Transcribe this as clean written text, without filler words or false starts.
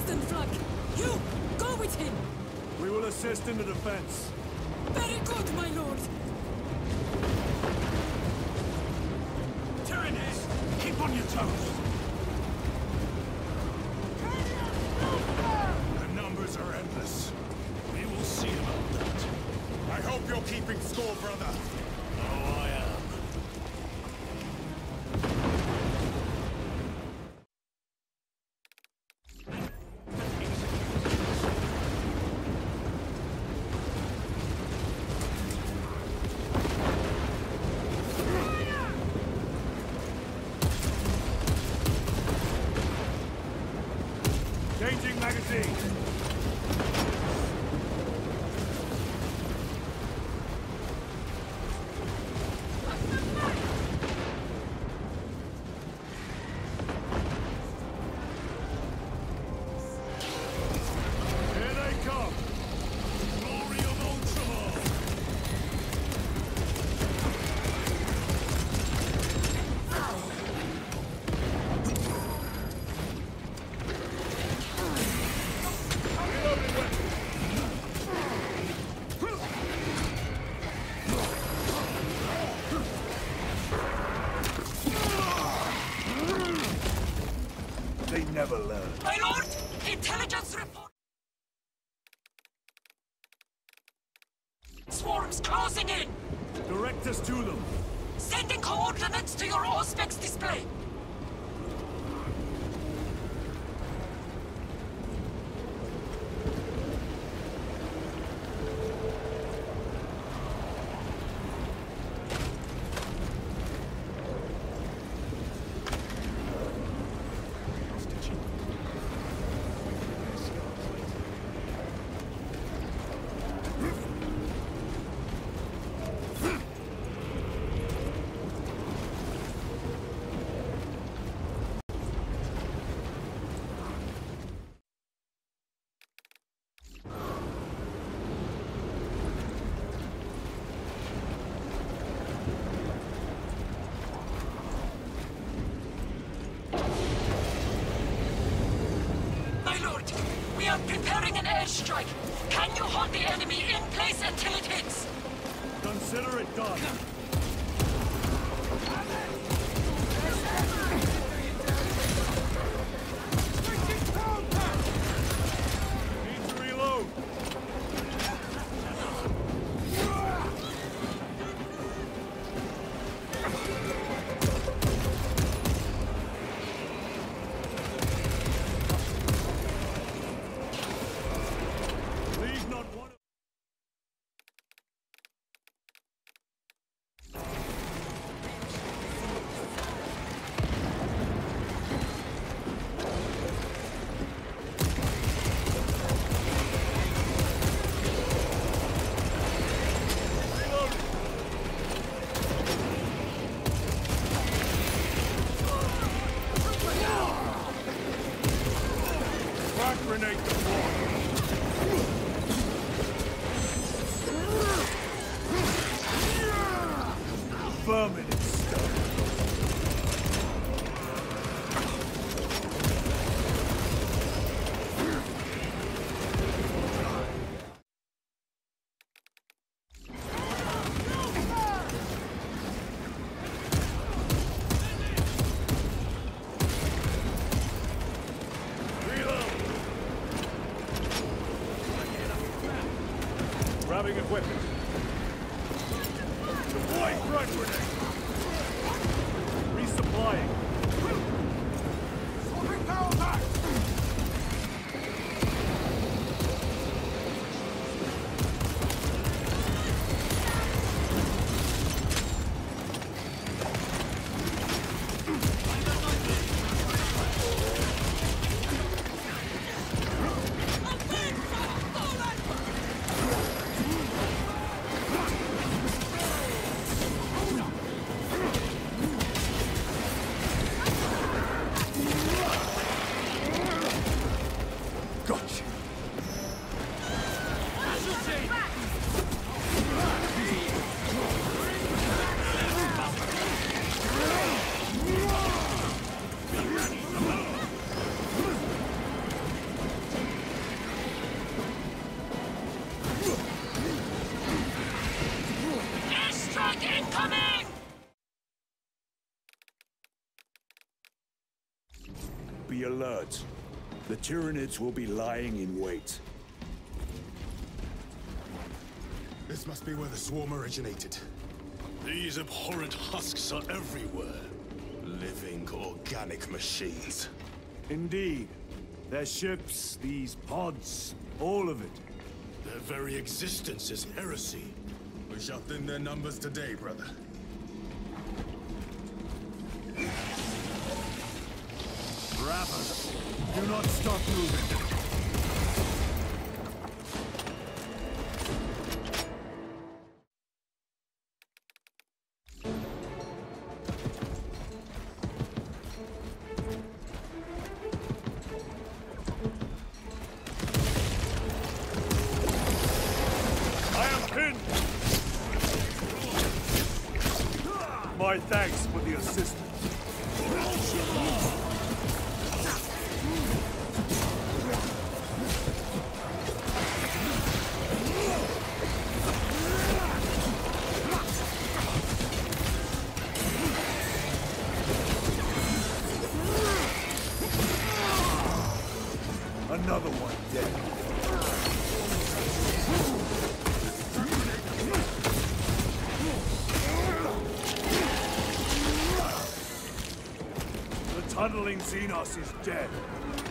eastern flank. You, go with him. We will assist in the defense. Very good, my lord. Tyrannus, keep on your toes. The numbers are endless. We will see about that. I hope you're keeping score, brother. Oh, I am. Changing magazine. Here they come. Glory of Ultramar. They never learn. My lord, intelligence report. Swarms closing in. Direct us to them. Sending coordinates to your Auspex display. We are preparing an airstrike. Can you hold the enemy in place until it hits? Consider it done. Need to reload. Leave not one. Frag grenade deployed. Vermin and stuff. Grabbing equipment. Deploying frag grenade. Resupplying. Swapping power back. Gotcha. alert. The Tyranids will be lying in wait. This must be where the swarm originated. These abhorrent husks are everywhere. Living organic machines. Indeed. Their ships, these pods, all of it. Their very existence is heresy. We shall thin their numbers today, brother. Rappers, do not stop moving. My thanks for the assistance. Another one dead. Tunneling Xenos is dead.